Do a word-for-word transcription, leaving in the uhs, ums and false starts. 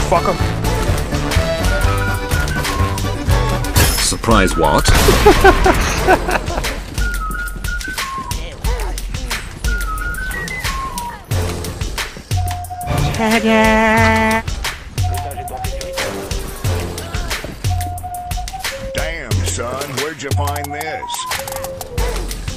fuck him. Surprise what? Damn, son, where'd you find this?